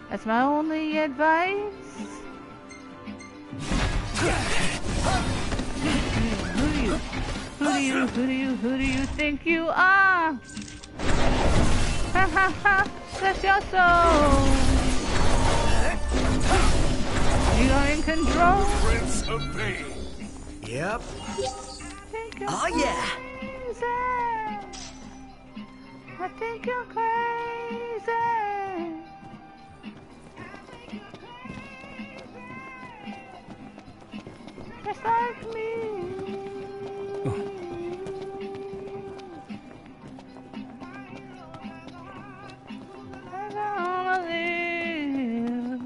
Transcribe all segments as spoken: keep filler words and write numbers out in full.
That's my only advice. Who do you, who do you, who do you, who do you think you are? Ha ha ha, that's your soul. You're in control. Prince of Pain. Yep. Oh yeah. I think you're crazy. Just like me. I wanna live.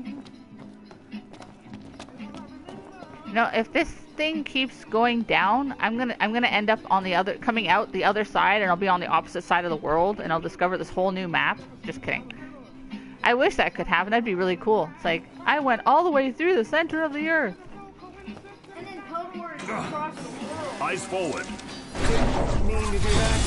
You know, if this thing keeps going down, I'm gonna I'm gonna end up on the other coming out the other side, and I'll be on the opposite side of the world, and I'll discover this whole new map. Just kidding. I wish that could happen. That'd be really cool. It's like I went all the way through the center of the earth. And then teleported across the world. Eyes forward. Didn't mean to do that.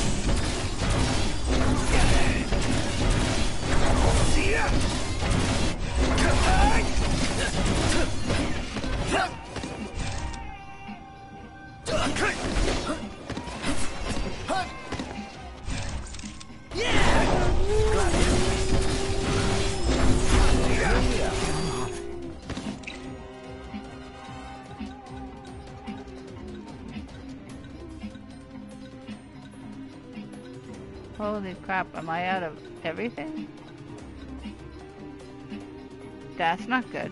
Holy crap, am I out of everything? That's not good.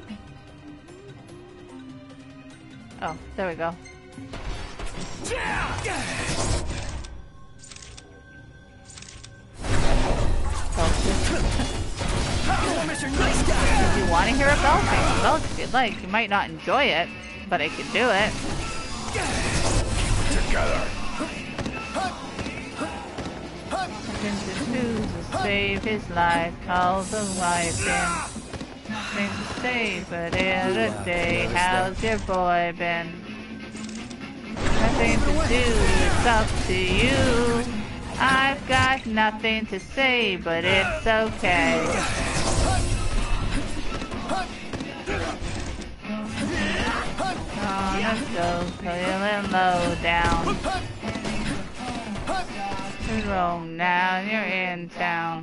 Oh, there we go. If you want to hear a bell ring, bell if you'd like. You might not enjoy it, but I can do it. Together. Nothing to do to save his life. How's the wife been? Nothing to say, but in a day. How's your boy been? Nothing to do, it's up to you. I've got nothing to say, but it's okay. On a go, feeling low down. Rome, now you're in town.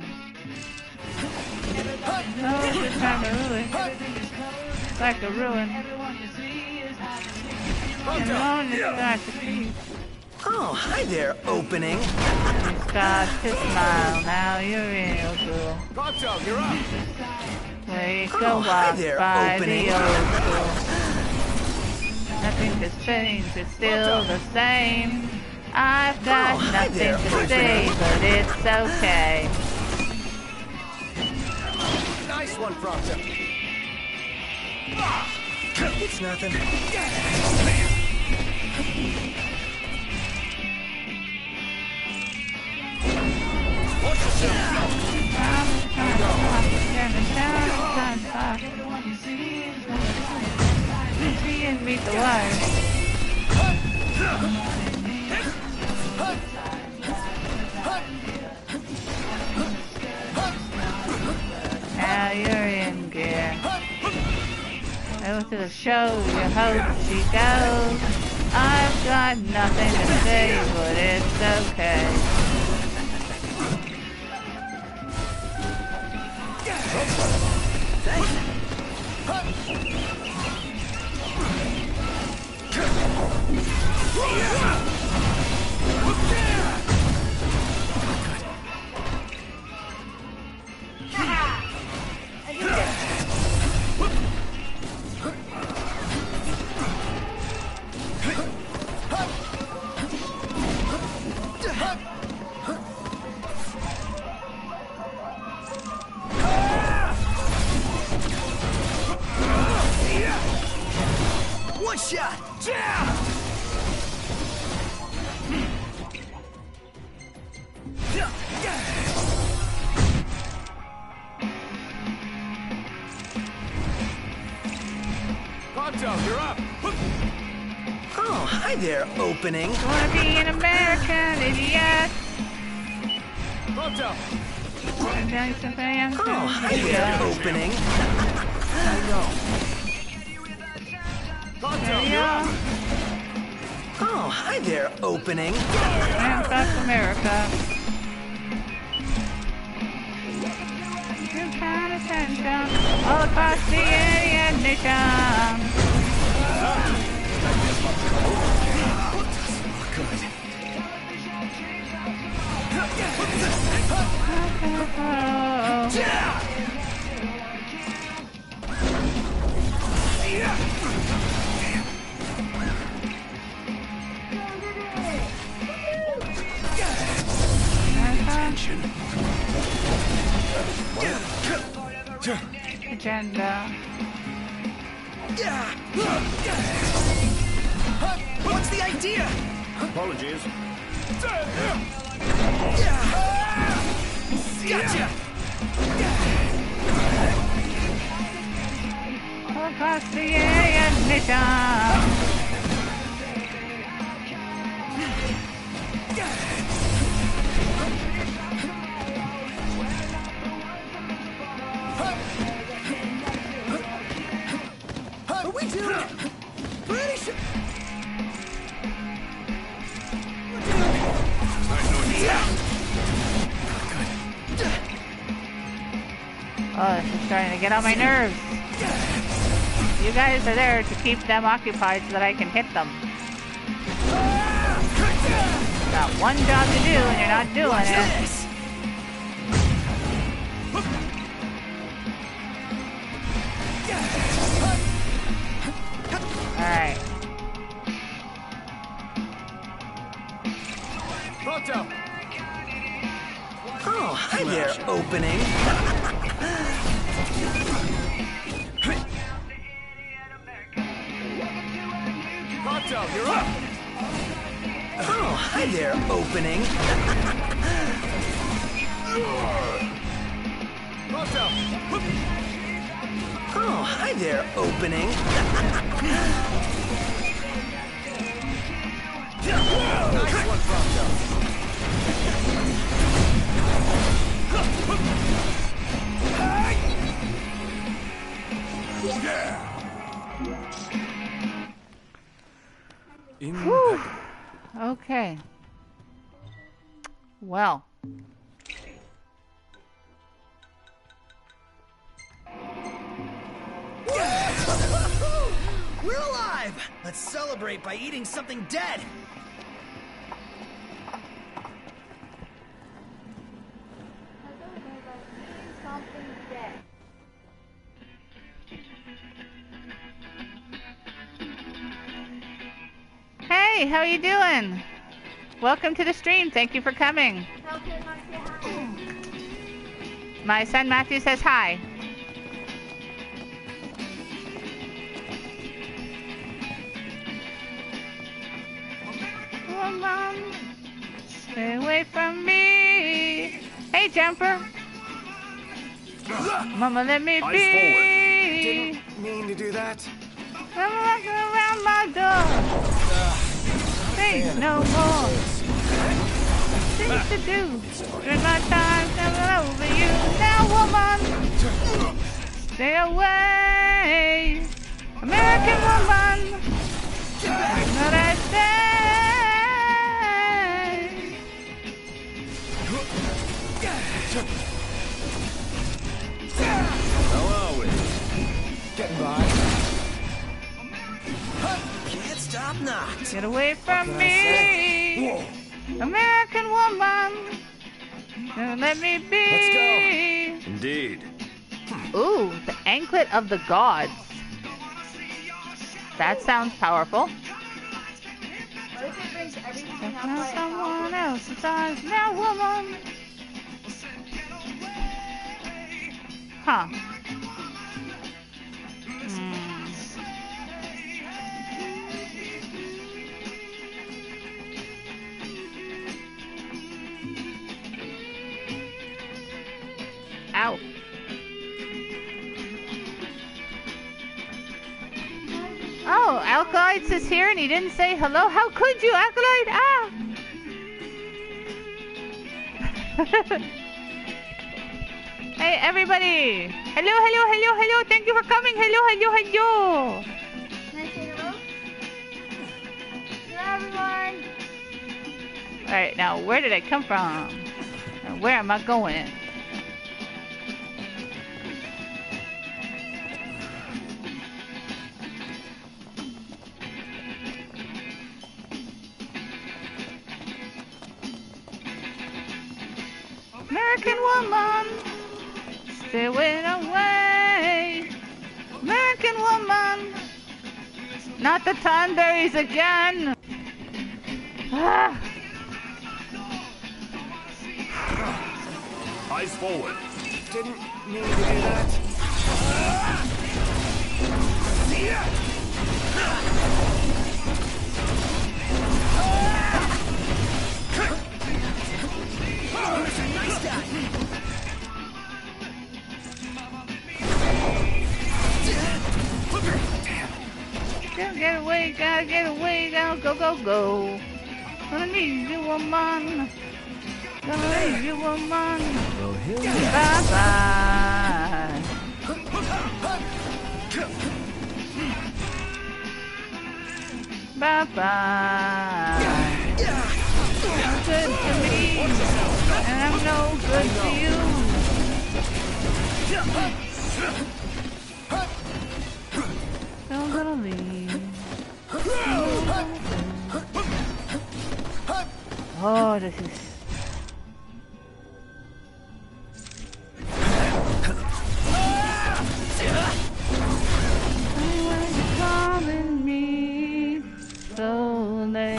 Oh, it's like a ruin. It's like a ruin. And alone is not to be. Oh, hi there, opening. You start to smile, now you're real cool. Gonto, you're up. We Oh, go hi walk there, by opening. the old school. Nothing has changed, it's still the same. I've got Oh, hi nothing there, to say, but it's okay. Nice one, Prompto. It's nothing. Watch yourself. See and meet the wire. Now you're in gear. Go to the show, you hope she goes. I've got nothing to say, but it's okay. One shot! Gonto, you're up. Oh, hi there, opening. Wanna be an American idiot? Gonto. Oh, hi there, opening. Tonto, you're up. Oh, hi there, opening. And across America. You kind of attention all across the alien nation. Attention. Agenda. What's the idea? Apologies. Gotcha. All across the alien nation. Are we doing it? Pretty sure. Oh, this is starting to get on my nerves. You guys are there to keep them occupied so that I can hit them. Got one job to do and you're not doing it. Alright. Tonto. Oh, hi there, opening. Tonto, you're up. Oh, hi there, opening. Tonto. Oh, hi there, opening. Nice one, Tonto. Whew. Okay. Well. We're alive! Let's celebrate by eating something dead. Something dead. Hey, how you doing? Welcome to the stream. Thank you for coming. How can I say hi? My son Matthew says hi. Come on, stay away from me. Hey, Jumper. Mama, let me Eyes be. Didn't mean to do that. I'm walking around my door. Things no more. Things to do. Spend my time coming over you. Now, woman, stay away. American woman. What I say. How are we? Getting by. Can't stop knocked. Get away from What can I me. American woman. Don't let me be. Let's Indeed. Ooh, the anklet of the gods. That sounds powerful. What if it brings everything up Now by someone else's eyes. Now, woman. Huh. Hmm. Ow. Oh, Alkalites is here and he didn't say hello. How could you, Alkalite? Ah! Hey, everybody! Hello, hello, hello, hello! Thank you for coming! Hello, hello, hello! Can I say hello? Hello, everyone. Alright, now where did I come from? And where am I going? American woman, stay away. American woman, not the Thornberries again. Ah. Eyes forward. Didn't mean to do that. Nice guy. Gotta get away, gotta get away, gotta go, go, go. Gonna need you, woman. Gonna need you, woman. Bye bye. Bye bye. You're good to me, and I'm no good to you. I'm gonna leave. Oh, this is. Calling me so late.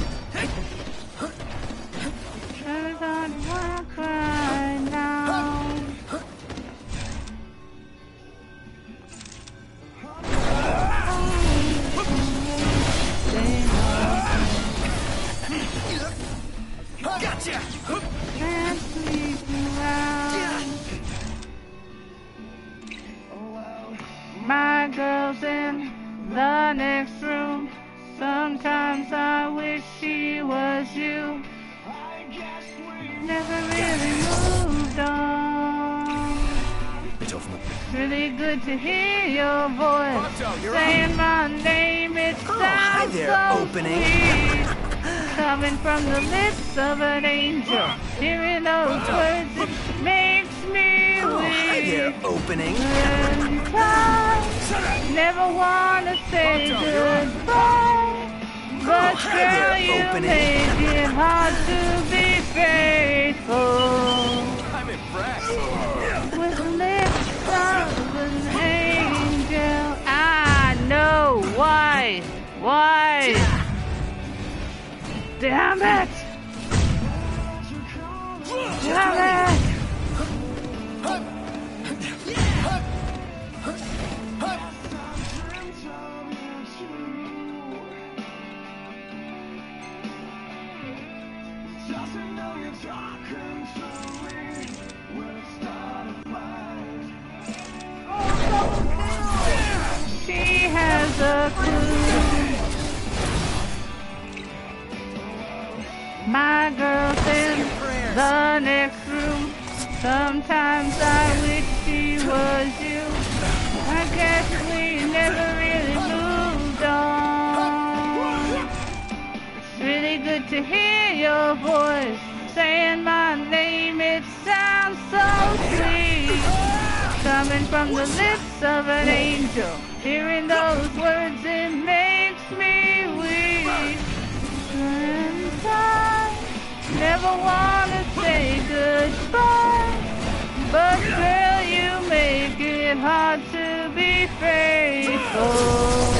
Every time you wanna cry now. Gotcha. Can't sleep around. My girl's in the next room. Sometimes I wish she was you. Never really moved on. It's really good to hear your voice saying my name. It sounds hi there, so opening. sweet. Coming from the lips of an angel. Hearing those words, it makes me Oh, hi there, weak. opening. And I never wanna say goodbye, but hi girl, there, you opening. make it hard to be faithful. I'm impressed. With lips of an angel, I know why, why. Damn it! Damn it! She has a clue. My girl's in the next room. Sometimes I wish she was you. I guess we never really moved on. It's really good to hear your voice saying my name. It sounds so sweet. Coming from the lips of an angel. Hearing those words, it makes me weak. And I never wanna say goodbye, but girl, you make it hard to be faithful.